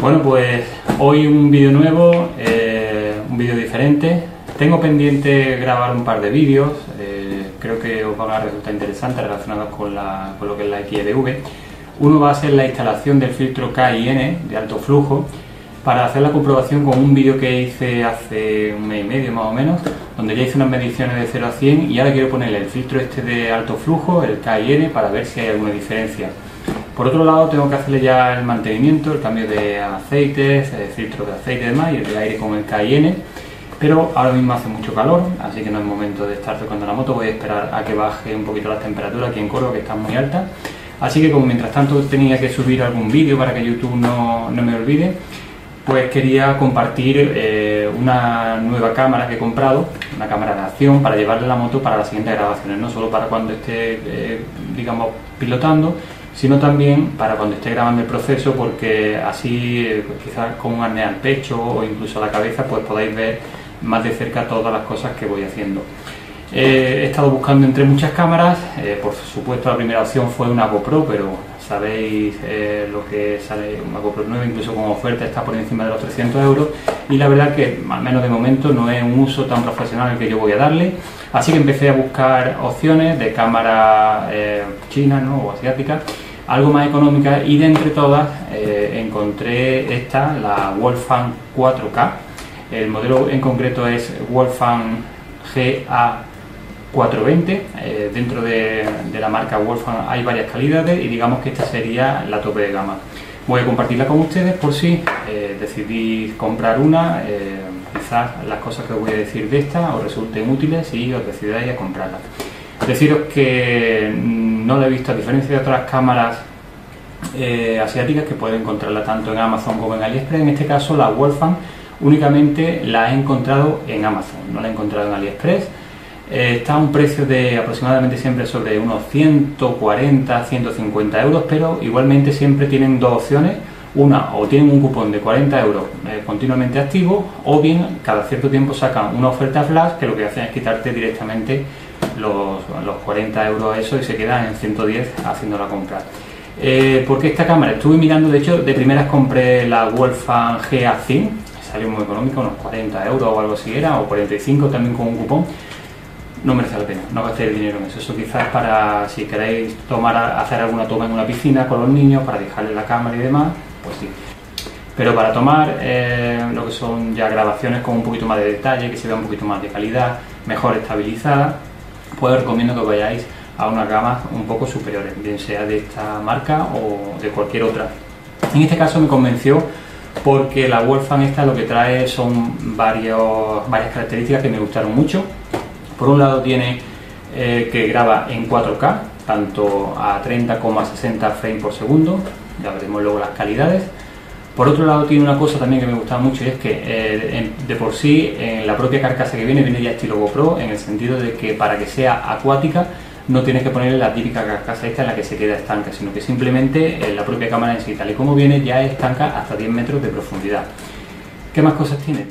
Bueno, pues hoy un vídeo nuevo, un vídeo diferente. Tengo pendiente grabar un par de vídeos, creo que os van a resultar interesantes relacionados con lo que es la XEDV. Uno va a ser la instalación del filtro K&N de alto flujo, para hacer la comprobación con un vídeo que hice hace un mes y medio más o menos, donde ya hice unas mediciones de 0 a 100 y ahora quiero ponerle el filtro este de alto flujo, el K&N, para ver si hay alguna diferencia. Por otro lado, tengo que hacerle ya el mantenimiento, el cambio de aceites, el filtro de aceite y demás, y el de aire con el K&N, pero ahora mismo hace mucho calor, así que no es momento de estar tocando la moto. Voy a esperar a que baje un poquito la temperatura aquí en Córdoba, que está muy alta. Así que como mientras tanto tenía que subir algún vídeo para que YouTube no me olvide, pues quería compartir una nueva cámara que he comprado, una cámara de acción, para llevarle la moto para las siguientes grabaciones, no solo para cuando esté, digamos, pilotando, sino también para cuando esté grabando el proceso, porque así, pues quizás con un arnés al pecho o incluso a la cabeza, pues podáis ver más de cerca todas las cosas que voy haciendo. He estado buscando entre muchas cámaras, por supuesto la primera opción fue una GoPro, pero sabéis lo que sale una GoPro nueva, incluso con oferta está por encima de los 300 euros, y la verdad que al menos de momento no es un uso tan profesional el que yo voy a darle, así que empecé a buscar opciones de cámara china, ¿no?, o asiática, algo más económica, y de entre todas encontré esta, la Wolfang 4K. El modelo en concreto es Wolfang GA420. Dentro de la marca Wolfang hay varias calidades y digamos que esta sería la tope de gama. Voy a compartirla con ustedes por si decidís comprar una. Quizás las cosas que os voy a decir de esta os resulten útiles y os decidáis a comprarla. Deciros que no la he visto, a diferencia de otras cámaras asiáticas que pueden encontrarla tanto en Amazon como en AliExpress. En este caso la Wolfang únicamente la he encontrado en Amazon, no la he encontrado en AliExpress. Está a un precio de aproximadamente siempre sobre unos 140, 150 euros, pero igualmente siempre tienen dos opciones. Una, o tienen un cupón de 40 euros continuamente activo, o bien cada cierto tiempo sacan una oferta flash que lo que hacen es quitarte directamente los 40 euros eso y se quedan en 110 haciendo la compra. Porque esta cámara estuve mirando, de hecho de primeras compré la Wolfang GA100, salió muy económica, unos 40 euros o algo así era, o 45 también con un cupón. No merece la pena, no gastéis dinero en eso. Eso quizás para si queréis hacer alguna toma en una piscina con los niños, para dejarles la cámara y demás, pues sí. Pero para tomar lo que son ya grabaciones con un poquito más de detalle, que se vea un poquito más de calidad, mejor estabilizada, pues os recomiendo que vayáis a unas gamas un poco superiores, bien sea de esta marca o de cualquier otra. En este caso me convenció porque la Wolfang esta lo que trae son varias características que me gustaron mucho. Por un lado tiene que graba en 4K, tanto a 30 como a 60 frames por segundo, ya veremos luego las calidades. Por otro lado tiene una cosa también que me gustaba mucho, y es que de por sí en la propia carcasa que viene ya estilo GoPro, en el sentido de que para que sea acuática no tienes que ponerle la típica carcasa esta en la que se queda estanca, sino que simplemente la propia cámara en sí, tal y como viene, ya es estanca hasta 10 metros de profundidad. ¿Qué más cosas tiene?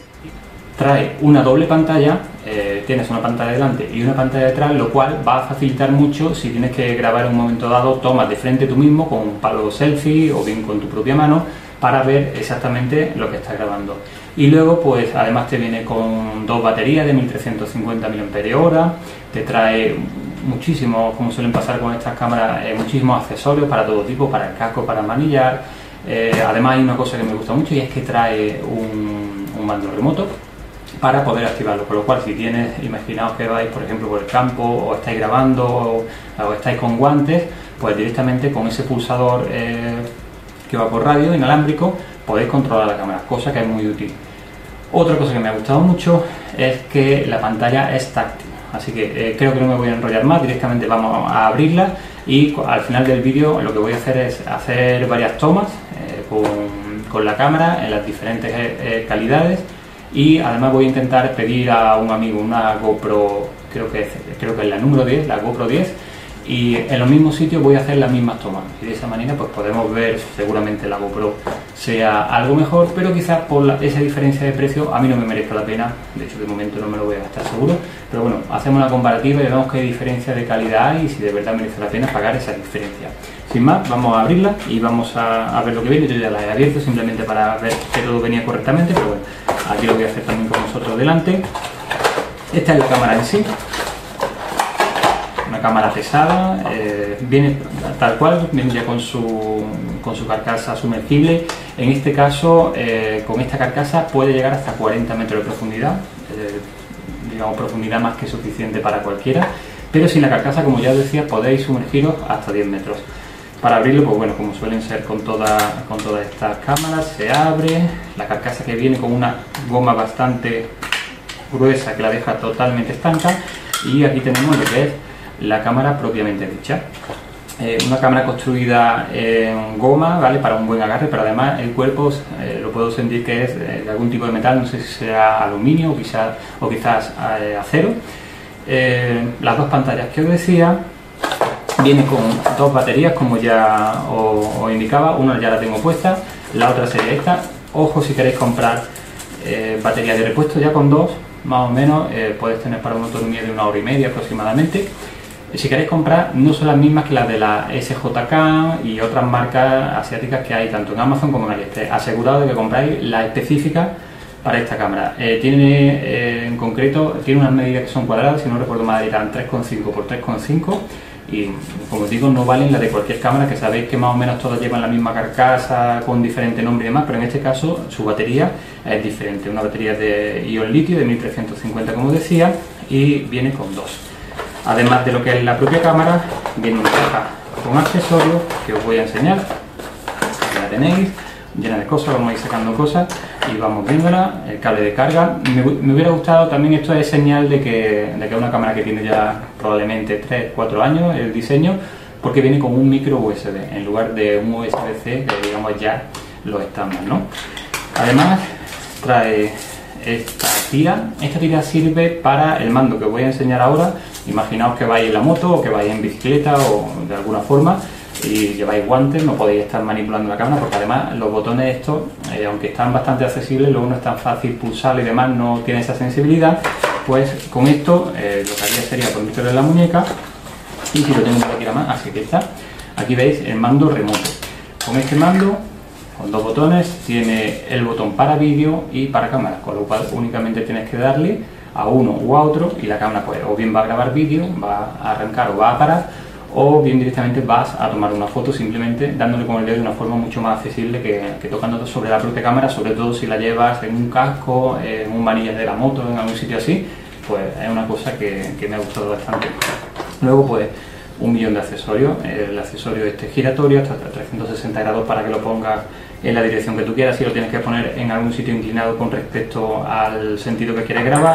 Trae una doble pantalla, tienes una pantalla delante y una pantalla detrás, lo cual va a facilitar mucho si tienes que grabar en un momento dado tomas de frente tú mismo con un palo selfie o bien con tu propia mano, para ver exactamente lo que estás grabando. Y luego pues además te viene con dos baterías de 1350 mAh, te trae muchísimos, como suelen pasar con estas cámaras, muchísimos accesorios para todo tipo, para el casco, para el manillar. Además hay una cosa que me gusta mucho, y es que trae un mando remoto para poder activarlo, con lo cual si tienes, imaginaos que vais por ejemplo por el campo o estáis grabando o estáis con guantes, pues directamente con ese pulsador que va por radio inalámbrico podéis controlar la cámara, cosa que es muy útil. Otra cosa que me ha gustado mucho es que la pantalla es táctil, así que creo que no me voy a enrollar más, directamente vamos a abrirla y al final del vídeo lo que voy a hacer es hacer varias tomas con la cámara en las diferentes calidades, y además voy a intentar pedir a un amigo una GoPro, creo que es la número 10, la GoPro 10, y en los mismos sitios voy a hacer las mismas tomas, y de esa manera pues podemos ver, seguramente la GoPro sea algo mejor, pero quizás por esa diferencia de precio a mí no me merezca la pena. De hecho, de momento no me lo voy a gastar seguro, pero bueno, hacemos una comparativa y vemos qué diferencia de calidad hay y si de verdad merece la pena pagar esa diferencia. Sin más, vamos a abrirla y vamos a ver lo que viene. Yo ya la he abierto simplemente para ver que todo venía correctamente, pero bueno, aquí lo voy a hacer también con vosotros delante. Esta es la cámara en sí, una cámara pesada, viene tal cual, viene ya con su carcasa sumergible. En este caso, con esta carcasa puede llegar hasta 40 metros de profundidad, digamos profundidad más que suficiente para cualquiera, pero sin la carcasa, como ya os decía, podéis sumergiros hasta 10 metros. Para abrirlo, pues bueno, como suelen ser con todas estas cámaras, se abre, la carcasa que viene con una goma bastante gruesa que la deja totalmente estanca, y aquí tenemos lo que es la cámara propiamente dicha. Una cámara construida en goma, ¿vale? Para un buen agarre, pero además el cuerpo lo puedo sentir que es de algún tipo de metal, no sé si sea aluminio o quizás acero. Las dos pantallas que os decía, viene con dos baterías, como ya os indicaba. Una ya la tengo puesta, la otra sería esta. Ojo, si queréis comprar batería de repuesto, ya con dos más o menos podéis tener para una autonomía de 1 hora y media aproximadamente. Si queréis comprar, no son las mismas que las de la SJK y otras marcas asiáticas que hay tanto en Amazon como en AliExpress. Asegurado de que compráis la específica para esta cámara. En concreto tiene unas medidas que son cuadradas, si no recuerdo mal eran 3,5 por 3,5, y como os digo, no valen las de cualquier cámara, que sabéis que más o menos todas llevan la misma carcasa con diferente nombre y demás, pero en este caso su batería es diferente. Una batería de ion litio de 1350, como decía, y viene con dos. Además de lo que es la propia cámara, viene una caja con accesorios que os voy a enseñar. Ya la tenéis, llena de cosas, vamos a ir sacando cosas y vamos viéndola. El cable de carga, me hubiera gustado también, esto es señal de que es una cámara que tiene ya probablemente 3-4 años el diseño, porque viene con un micro USB en lugar de un USB-C, que digamos ya lo estándar, ¿no? Además trae esta tira. Esta tira sirve para el mando que os voy a enseñar ahora. Imaginaos que vais en la moto o que vais en bicicleta o de alguna forma y lleváis guantes, no podéis estar manipulando la cámara, porque además los botones estos, aunque están bastante accesibles, luego no es tan fácil pulsar y demás, no tiene esa sensibilidad. Pues con esto lo que haría sería ponértelo en la muñeca, y si lo tengo por aquí la mano, así que está, aquí veis el mando remoto. Con este mando, con dos botones, tiene el botón para vídeo y para cámara, con lo cual únicamente tienes que darle a uno u a otro y la cámara pues o bien va a grabar vídeo, va a arrancar o va a parar, o bien directamente vas a tomar una foto simplemente dándole con el dedo de una forma mucho más accesible que tocando sobre la propia cámara, sobre todo si la llevas en un casco, en un manillar de la moto, en algún sitio así, pues es una cosa que me ha gustado bastante. Luego pues un millón de accesorios, el accesorio este giratorio hasta 360 grados para que lo pongas en la dirección que tú quieras, si lo tienes que poner en algún sitio inclinado con respecto al sentido que quieres grabar.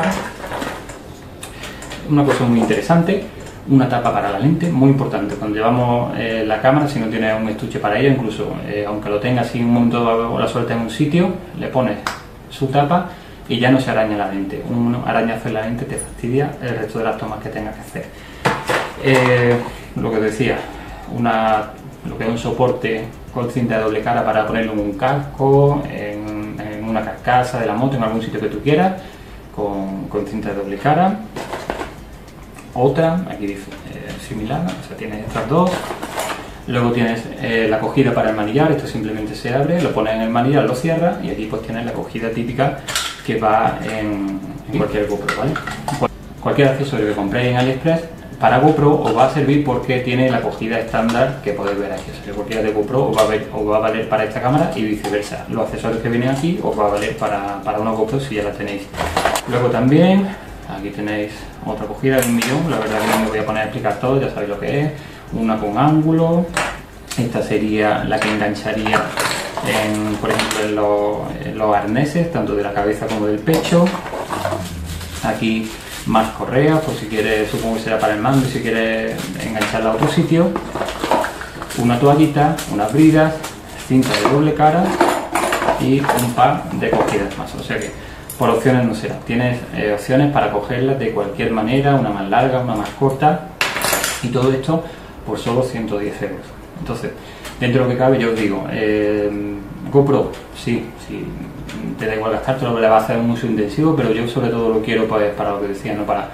Una cosa muy interesante, una tapa para la lente, muy importante. Cuando llevamos la cámara, si no tienes un estuche para ella, incluso aunque lo tengas y en un momento dado la sueltas en un sitio, le pones su tapa y ya no se araña la lente. Un arañazo en la lente te fastidia el resto de las tomas que tengas que hacer. Lo que decía, lo que es un soporte con cinta de doble cara para ponerlo en un casco, en una carcasa de la moto, en algún sitio que tú quieras, con cinta de doble cara. Otra, aquí dice similar, o sea, tienes estas dos. Luego tienes la cogida para el manillar, esto simplemente se abre, lo pones en el manillar, lo cierras y aquí pues tienes la cogida típica que va en cualquier GoPro, ¿vale? Cualquier accesorio que compréis en AliExpress para GoPro os va a servir porque tiene la cogida estándar que podéis ver aquí. O sea, cualquiera de GoPro os va a valer para esta cámara y viceversa. Los accesorios que vienen aquí os va a valer para una GoPro si ya la tenéis. Luego también, aquí tenéis otra cogida de un millón. La verdad que no me voy a poner a explicar todo, ya sabéis lo que es. Una con ángulo. Esta sería la que engancharía, por ejemplo, en los arneses, tanto de la cabeza como del pecho. Aquí más correas, por si quieres, supongo que será para el mando, y si quieres engancharla a otro sitio. Una toallita, unas bridas, cinta de doble cara y un par de cogidas más. O sea que por opciones no será. Tienes opciones para cogerlas de cualquier manera, una más larga, una más corta. y todo esto por solo 110 euros. Entonces, dentro de lo que cabe, yo os digo, GoPro, sí, te da igual gastártelo, le va a hacer un uso intensivo, pero yo sobre todo lo quiero pues, para lo que decía, no para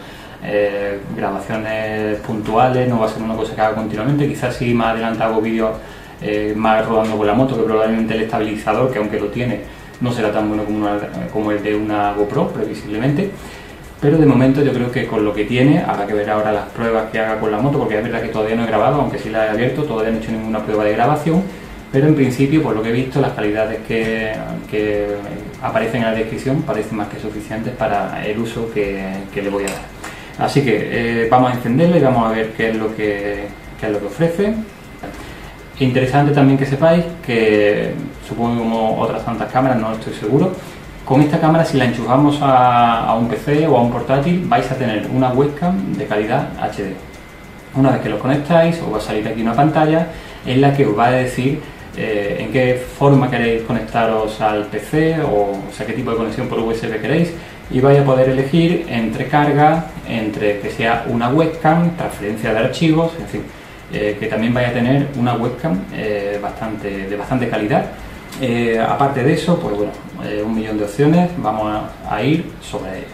grabaciones puntuales, no va a ser una cosa que haga continuamente. Quizás sí más adelante hago vídeos más rodando con la moto, que probablemente el estabilizador, que aunque lo tiene, no será tan bueno como el de una GoPro, previsiblemente. Pero de momento yo creo que con lo que tiene, habrá que ver ahora las pruebas que haga con la moto, porque es verdad que todavía no he grabado, aunque sí la he abierto, todavía no he hecho ninguna prueba de grabación, pero en principio, por lo que he visto, las calidades que aparecen en la descripción parecen más que suficientes para el uso que le voy a dar. Así que vamos a encenderlo y vamos a ver qué es lo que ofrece. Interesante también que sepáis que, supongo como otras tantas cámaras, no estoy seguro, con esta cámara, si la enchufamos a un PC o a un portátil, vais a tener una webcam de calidad HD. Una vez que lo conectáis, os va a salir aquí una pantalla en la que os va a decir en qué forma queréis conectaros al PC, o sea, qué tipo de conexión por USB queréis, y vais a poder elegir entre carga, entre que sea una webcam, transferencia de archivos, en fin, que también vaya a tener una webcam de bastante calidad. Aparte de eso, pues bueno, un millón de opciones, vamos a ir sobre ellos.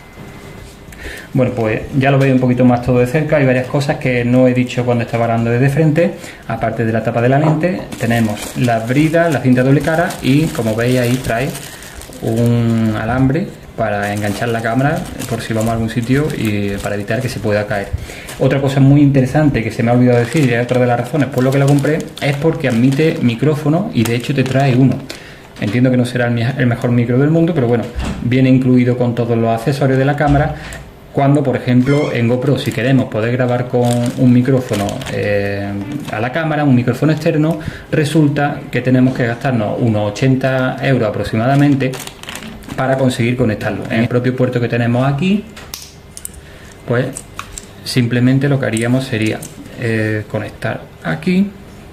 Bueno, pues ya lo veis un poquito más todo de cerca. Hay varias cosas que no he dicho cuando estaba hablando desde frente. Aparte de la tapa de la lente, tenemos las bridas, la cinta doble cara, y como veis ahí trae un alambre para enganchar la cámara por si vamos a algún sitio y para evitar que se pueda caer. Otra cosa muy interesante que se me ha olvidado decir, y es otra de las razones por lo que la compré, es porque admite micrófono, y de hecho te trae uno. Entiendo que no será el mejor micro del mundo, pero bueno, viene incluido con todos los accesorios de la cámara. Cuando, por ejemplo, en GoPro, si queremos poder grabar con un micrófono a la cámara, un micrófono externo, resulta que tenemos que gastarnos unos 80 euros aproximadamente para conseguir conectarlo. En el propio puerto que tenemos aquí, pues simplemente lo que haríamos sería conectar aquí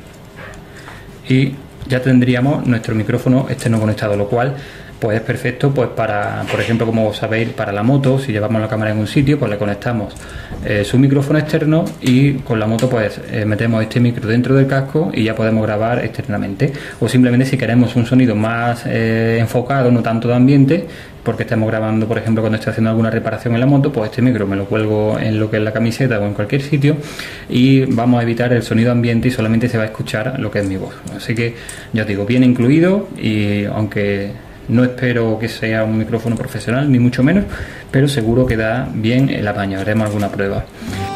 y ya tendríamos nuestro micrófono externo conectado, lo cual pues es perfecto, pues para, por ejemplo, como sabéis, para la moto, si llevamos la cámara en un sitio, pues le conectamos su micrófono externo, y con la moto pues metemos este micro dentro del casco y ya podemos grabar externamente. O simplemente si queremos un sonido más enfocado, no tanto de ambiente, porque estamos grabando, por ejemplo, cuando estoy haciendo alguna reparación en la moto, pues este micro me lo cuelgo en lo que es la camiseta o en cualquier sitio, y vamos a evitar el sonido ambiente y solamente se va a escuchar lo que es mi voz. Así que ya os digo, viene incluido, y aunque no espero que sea un micrófono profesional, ni mucho menos, pero seguro que da bien el apaño. Haremos alguna prueba.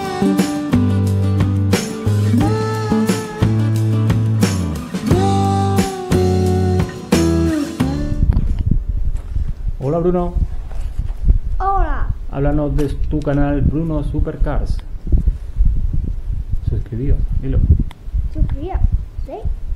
Hola Bruno. Hola. Háblanos de tu canal Bruno Supercars. Suscribíos, dilo. Suscribíos, ¿sí?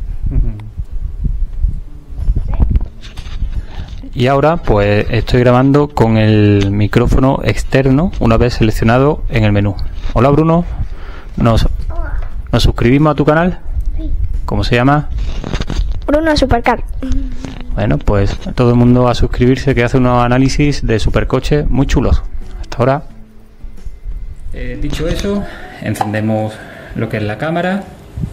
Y ahora pues estoy grabando con el micrófono externo una vez seleccionado en el menú. Hola Bruno, ¿nos suscribimos a tu canal? Sí. ¿Cómo se llama? Bruno Supercar. Bueno, pues todo el mundo a suscribirse, que hace unos análisis de supercoches muy chulos. Hasta ahora. Dicho eso, encendemos lo que es la cámara.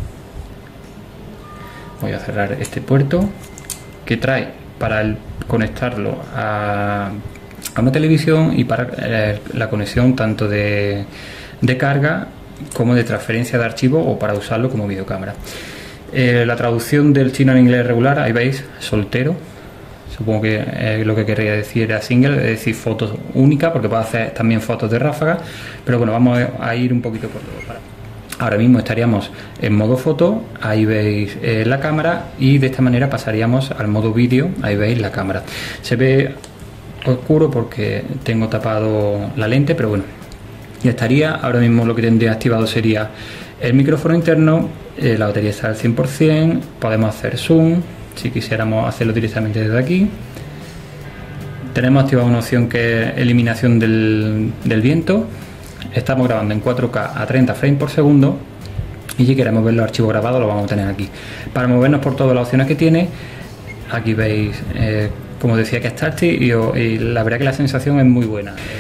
Voy a cerrar este puerto que trae para conectarlo a una televisión, y para la conexión tanto de carga como de transferencia de archivos, o para usarlo como videocámara. La traducción del chino al inglés regular, ahí veis, soltero, supongo que lo que querría decir era single, es decir, fotos únicas, porque puede hacer también fotos de ráfaga, pero bueno, vamos a ir un poquito por todo. Ahora mismo estaríamos en modo foto, ahí veis la cámara, y de esta manera pasaríamos al modo vídeo, ahí veis la cámara. Se ve oscuro porque tengo tapado la lente, pero bueno, ya estaría. Ahora mismo lo que tendría activado sería el micrófono interno, la batería está al 100%, podemos hacer zoom, si quisiéramos hacerlo directamente desde aquí. Tenemos activada una opción que es eliminación del viento. Estamos grabando en 4K a 30 frames por segundo, y si queremos ver los archivos grabados lo vamos a tener aquí. Para movernos por todas las opciones que tiene, aquí veis, como decía, que es táctil, y la verdad que la sensación es muy buena.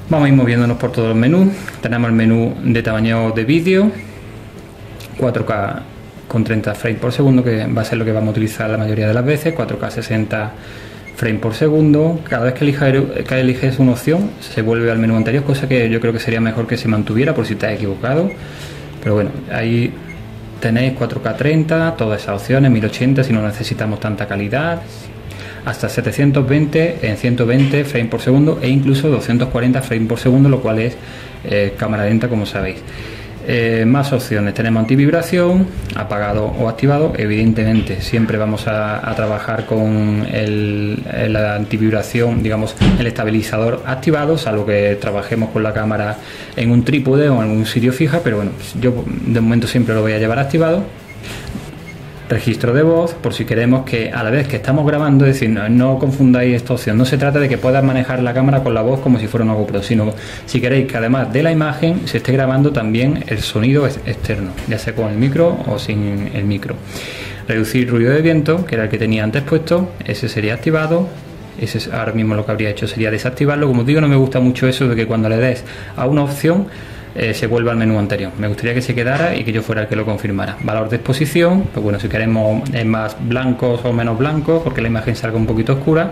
Vamos a ir moviéndonos por todos los menús. Tenemos el menú de tamaño de vídeo, 4K con 30 frames por segundo, que va a ser lo que vamos a utilizar la mayoría de las veces, 4K 60 frames por segundo. Cada vez que eliges una opción se vuelve al menú anterior, cosa que yo creo que sería mejor que se mantuviera por si te has equivocado. Pero bueno, ahí tenéis 4K 30, todas esas opciones, 1080 si no necesitamos tanta calidad, hasta 720 en 120 frames por segundo e incluso 240 frames por segundo, lo cual es cámara lenta, como sabéis. Más opciones, tenemos antivibración, apagado o activado. Evidentemente siempre vamos a trabajar con la antivibración, digamos el estabilizador activado, salvo que trabajemos con la cámara en un trípode o en algún sitio fija, pero bueno, yo de momento siempre lo voy a llevar activado. Registro de voz, por si queremos que a la vez que estamos grabando, es decir, no confundáis esta opción, no se trata de que puedas manejar la cámara con la voz como si fuera una GoPro, sino si queréis que además de la imagen se esté grabando también el sonido externo, ya sea con el micro o sin el micro. Reducir ruido de viento, que era el que tenía antes puesto, ese sería activado. Ese ahora mismo lo que habría hecho sería desactivarlo. Como os digo, no me gusta mucho eso de que cuando le des a una opción se vuelva al menú anterior. Me gustaría que se quedara y que yo fuera el que lo confirmara. Valor de exposición, pues bueno, si queremos más blancos o menos blancos, porque la imagen salga un poquito oscura.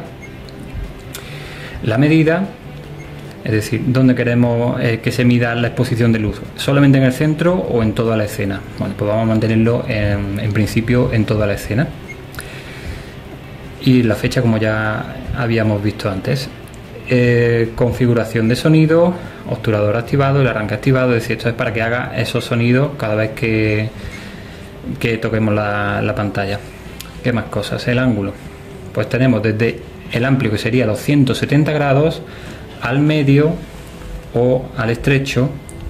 La medida, es decir, dónde queremos que se mida la exposición de luz, solamente en el centro o en toda la escena. Bueno, pues vamos a mantenerlo en principio en toda la escena. Y la fecha, como ya habíamos visto antes. Configuración de sonido, obturador activado, el arranque activado, es decir, esto es para que haga esos sonidos cada vez que toquemos la pantalla. ¿Qué más cosas? El ángulo, pues tenemos desde el amplio, que sería los 170 grados, al medio o al estrecho,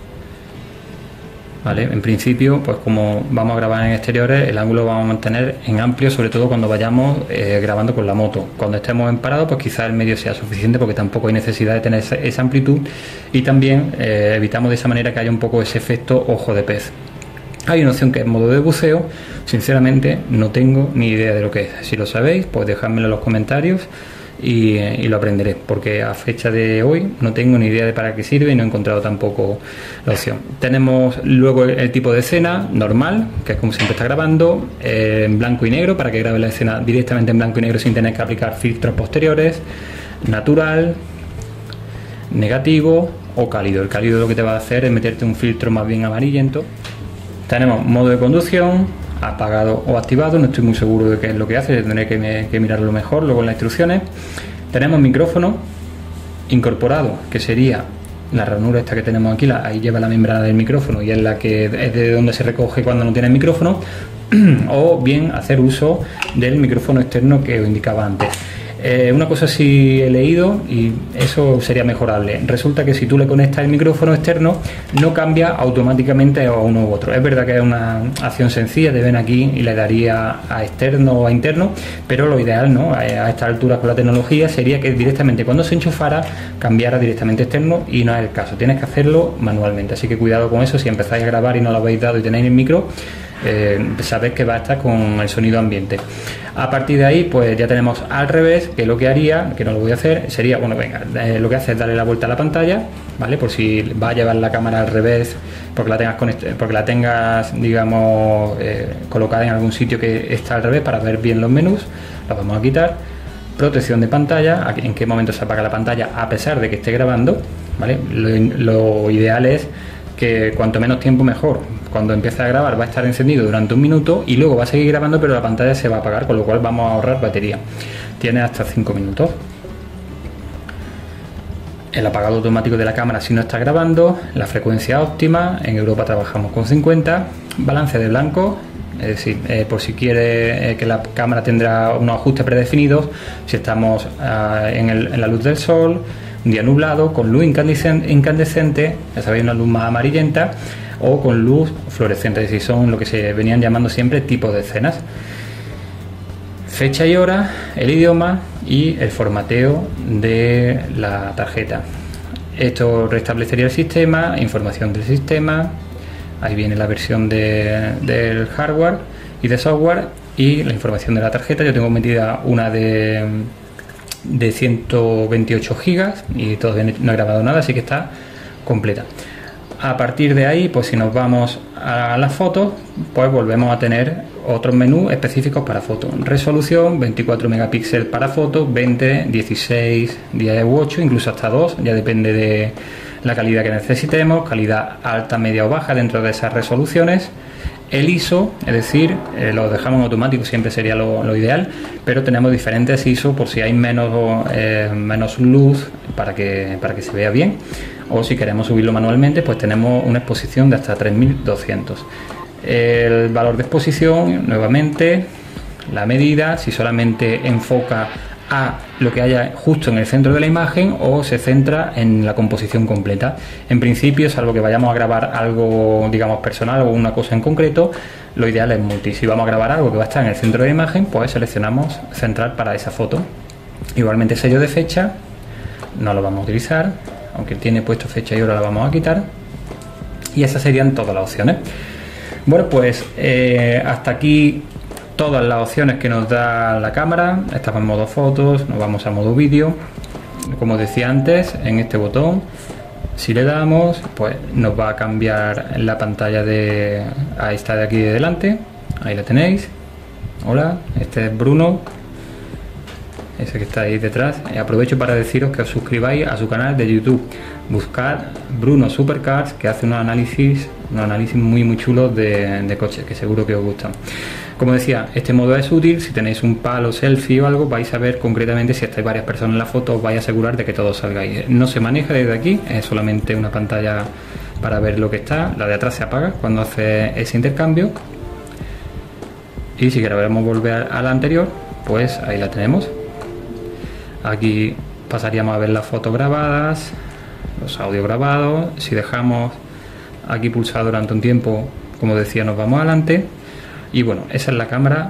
¿vale? En principio, pues como vamos a grabar en exteriores, el ángulo lo vamos a mantener en amplio, sobre todo cuando vayamos grabando con la moto. Cuando estemos en parado, pues quizás el medio sea suficiente, porque tampoco hay necesidad de tener esa amplitud, y también evitamos de esa manera que haya un poco ese efecto ojo de pez. Hay una opción que es modo de buceo. Sinceramente no tengo ni idea de lo que es. Si lo sabéis, pues dejádmelo en los comentarios y lo aprenderé, porque a fecha de hoy no tengo ni idea de para qué sirve y no he encontrado tampoco la opción. Tenemos luego el tipo de escena normal, que es como siempre está grabando, en blanco y negro, para que grabe la escena directamente en blanco y negro sin tener que aplicar filtros posteriores, natural, negativo o cálido. El cálido lo que te va a hacer es meterte un filtro más bien amarillento. Tenemos modo de conducción, apagado o activado, no estoy muy seguro de qué es lo que hace, tendré que mirarlo mejor luego en las instrucciones. Tenemos micrófono incorporado, que sería la ranura esta que tenemos aquí, ahí lleva la membrana del micrófono y es la que es de donde se recoge cuando no tiene micrófono, o bien hacer uso del micrófono externo que os indicaba antes. Una cosa sí he leído y eso sería mejorable. Resulta que si tú le conectas el micrófono externo no cambia automáticamente a uno u otro. Es verdad que es una acción sencilla, te ven aquí y le daría a externo o a interno, pero lo ideal, ¿no?, a esta altura con la tecnología sería que directamente cuando se enchufara cambiara directamente externo, y no es el caso, tienes que hacerlo manualmente, así que cuidado con eso. Si empezáis a grabar y no lo habéis dado y tenéis el micro, sabéis que va a estar con el sonido ambiente. A partir de ahí, pues ya tenemos al revés, que lo que haría, que no lo voy a hacer, sería, bueno, venga, lo que hace es darle la vuelta a la pantalla, ¿vale? Por si va a llevar la cámara al revés, porque la tengas, digamos, colocada en algún sitio que está al revés, para ver bien los menús. Lo vamos a quitar. Protección de pantalla, en qué momento se apaga la pantalla a pesar de que esté grabando, ¿vale? Lo ideal es que cuanto menos tiempo mejor. Cuando empiece a grabar va a estar encendido durante 1 minuto y luego va a seguir grabando, pero la pantalla se va a apagar, con lo cual vamos a ahorrar batería. Tiene hasta 5 minutos. El apagado automático de la cámara si no está grabando. La frecuencia óptima, en Europa trabajamos con 50. Balance de blanco, es decir, por si quiere que la cámara tendrá unos ajustes predefinidos, si estamos en la luz del sol, un día nublado, con luz incandescente, ya sabéis, una luz más amarillenta, o con luz fluorescente, es decir, son lo que se venían llamando siempre tipos de escenas. Fecha y hora, el idioma y el formateo de la tarjeta. Esto restablecería el sistema, información del sistema, ahí viene la versión del hardware y de software y la información de la tarjeta. Yo tengo metida una de de 128 gigas y todavía no he grabado nada, así que está completa. A partir de ahí, pues si nos vamos a las fotos, pues volvemos a tener otros menús específicos para fotos. Resolución, 24 megapíxeles para fotos, 20, 16, 10 u 8, incluso hasta 2, ya depende de la calidad que necesitemos, calidad alta, media o baja dentro de esas resoluciones. El ISO, es decir, lo dejamos en automático, siempre sería lo ideal, pero tenemos diferentes ISO por si hay menos luz para que se vea bien, o si queremos subirlo manualmente, pues tenemos una exposición de hasta 3200. El valor de exposición, nuevamente, la medida, si solamente enfoca a lo que haya justo en el centro de la imagen o se centra en la composición completa. En principio, salvo que vayamos a grabar algo, digamos, personal o una cosa en concreto, lo ideal es multi. Si vamos a grabar algo que va a estar en el centro de la imagen, pues seleccionamos central para esa foto. Igualmente, sello de fecha no lo vamos a utilizar, aunque tiene puesto fecha y hora, la vamos a quitar. Y esas serían todas las opciones. Bueno, pues hasta aquí todas las opciones que nos da la cámara. Estamos en modo fotos, nos vamos a modo vídeo. Como decía antes, en este botón, si le damos, pues nos va a cambiar la pantalla de... Ahí está, de aquí de delante, ahí la tenéis. Hola, este es Bruno, ese que está ahí detrás. Aprovecho para deciros que os suscribáis a su canal de YouTube. Buscad Bruno Supercars, que hace unos análisis muy chulos de coches, que seguro que os gustan. Como decía, este modo es útil si tenéis un palo, selfie o algo, vais a ver concretamente si estáis varias personas en la foto, os vais a asegurar de que todos salgáis. No se maneja desde aquí, es solamente una pantalla para ver lo que está. La de atrás se apaga cuando hace ese intercambio. Y si queremos volver a la anterior, pues ahí la tenemos. Aquí pasaríamos a ver las fotos grabadas, los audios grabados. Si dejamos aquí pulsado durante un tiempo, como decía, nos vamos adelante. Y bueno, esa es la cámara,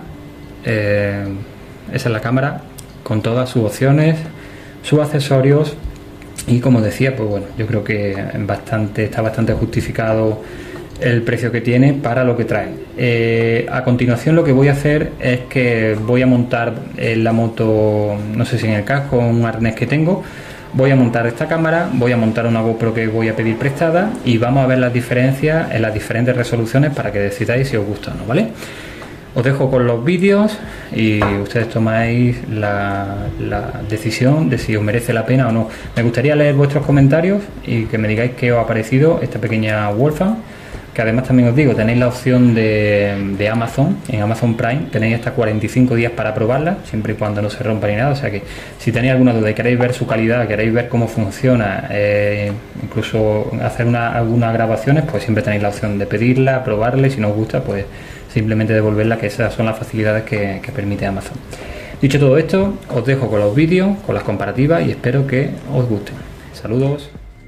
con todas sus opciones, sus accesorios. Y como decía, pues bueno, yo creo que está bastante justificado el precio que tiene para lo que trae. A continuación, lo que voy a hacer es que voy a montar en la moto, no sé si en el casco o en un arnés que tengo, voy a montar esta cámara, voy a montar una GoPro que voy a pedir prestada y vamos a ver las diferencias en las diferentes resoluciones para que decidáis si os gusta o no, ¿vale? Os dejo con los vídeos y ustedes tomáis la decisión de si os merece la pena o no. Me gustaría leer vuestros comentarios y que me digáis qué os ha parecido esta pequeña Wolfram, que además también os digo, tenéis la opción de Amazon, en Amazon Prime tenéis hasta 45 días para probarla, siempre y cuando no se rompa ni nada. O sea que si tenéis alguna duda y queréis ver su calidad, queréis ver cómo funciona, incluso hacer algunas grabaciones, pues siempre tenéis la opción de pedirla, probarla, y si no os gusta, pues simplemente devolverla, que esas son las facilidades que permite Amazon. Dicho todo esto, os dejo con los vídeos, con las comparativas, y espero que os gusten. Saludos.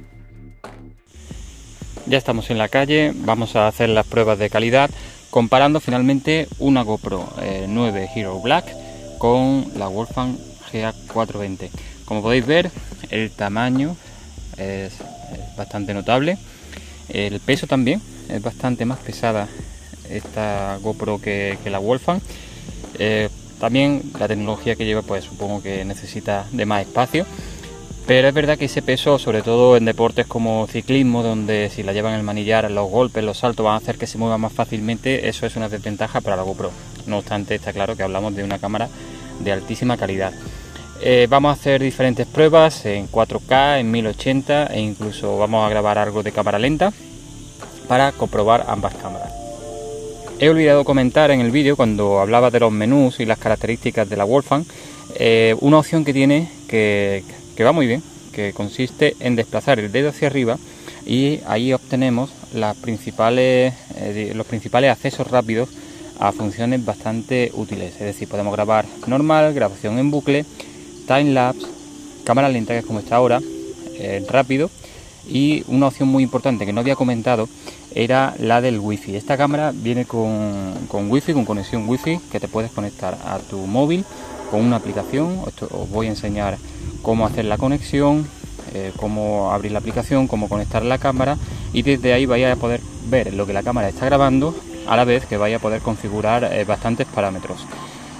Ya estamos en la calle, vamos a hacer las pruebas de calidad comparando finalmente una GoPro 9 Hero Black con la Wolfram GA420. Como podéis ver, el tamaño es bastante notable, el peso también es bastante más pesada esta GoPro que la Wolfram. También la tecnología que lleva, pues supongo que necesita de más espacio. Pero es verdad que ese peso, sobre todo en deportes como ciclismo, donde si la llevan en el manillar, los golpes, los saltos van a hacer que se mueva más fácilmente, eso es una desventaja para la GoPro. No obstante, está claro que hablamos de una cámara de altísima calidad. Vamos a hacer diferentes pruebas en 4K, en 1080 e incluso vamos a grabar algo de cámara lenta para comprobar ambas cámaras. He olvidado comentar en el vídeo, cuando hablaba de los menús y las características de la Wolfram, una opción que tiene que va muy bien, que consiste en desplazar el dedo hacia arriba y ahí obtenemos los principales accesos rápidos a funciones bastante útiles. Es decir, podemos grabar normal, grabación en bucle, timelapse, cámara lenta, que es como está ahora, rápido, y una opción muy importante que no había comentado era la del wifi. Esta cámara viene con wifi, con conexión wifi, que te puedes conectar a tu móvil con una aplicación. Os voy a enseñar cómo hacer la conexión, cómo abrir la aplicación, cómo conectar la cámara, y desde ahí vais a poder ver lo que la cámara está grabando, a la vez que vais a poder configurar bastantes parámetros.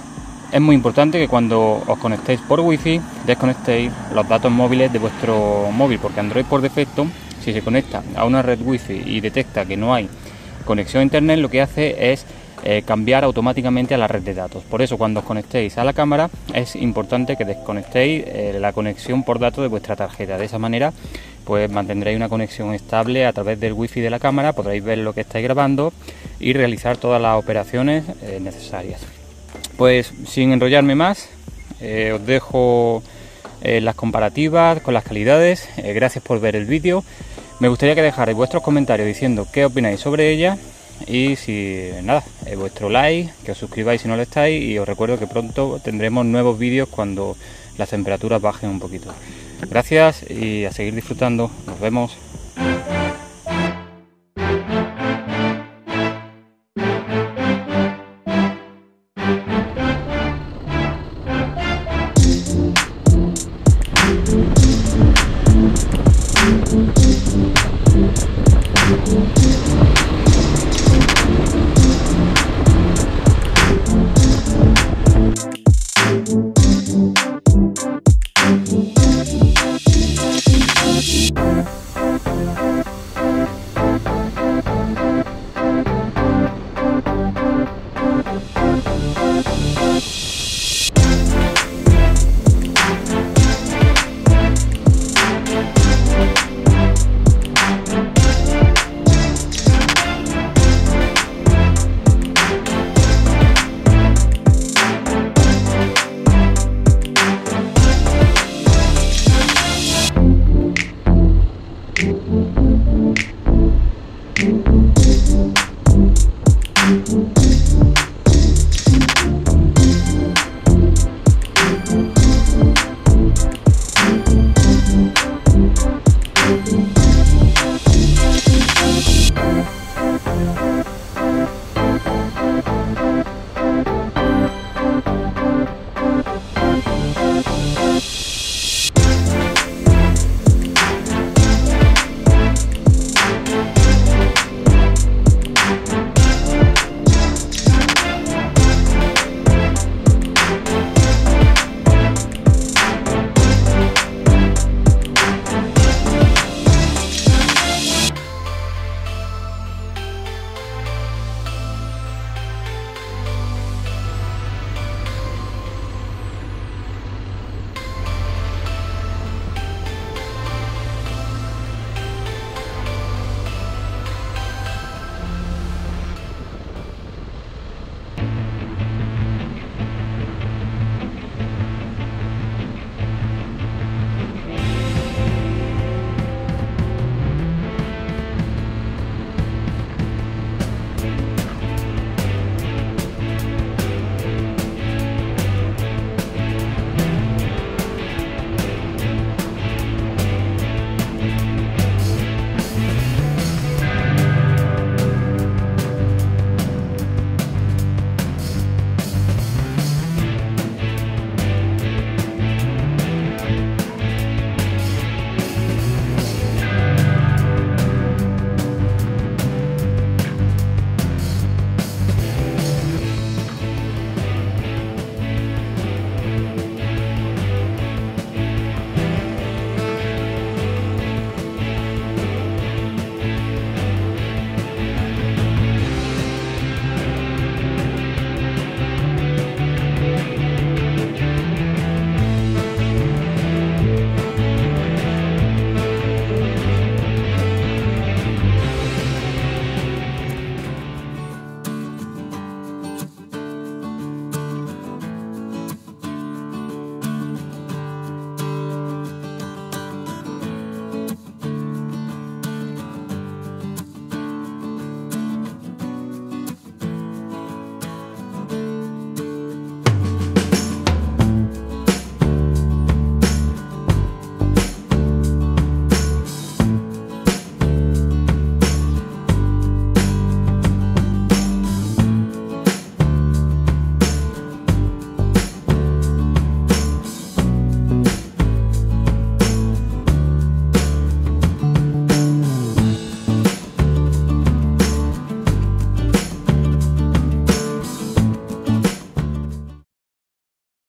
Es muy importante que cuando os conectéis por Wi-Fi desconectéis los datos móviles de vuestro móvil, porque Android por defecto, si se conecta a una red Wi-Fi y detecta que no hay conexión a internet, lo que hace es cambiar automáticamente a la red de datos. Por eso, cuando os conectéis a la cámara, es importante que desconectéis la conexión por datos de vuestra tarjeta. De esa manera, pues mantendréis una conexión estable a través del Wi-Fi de la cámara, podréis ver lo que estáis grabando y realizar todas las operaciones necesarias. Pues sin enrollarme más, os dejo las comparativas con las calidades. Gracias por ver el vídeo. Me gustaría que dejarais vuestros comentarios diciendo qué opináis sobre ella. Y si nada, vuestro like, que os suscribáis si no lo estáis, y os recuerdo que pronto tendremos nuevos vídeos cuando las temperaturas bajen un poquito. Gracias y a seguir disfrutando. Nos vemos.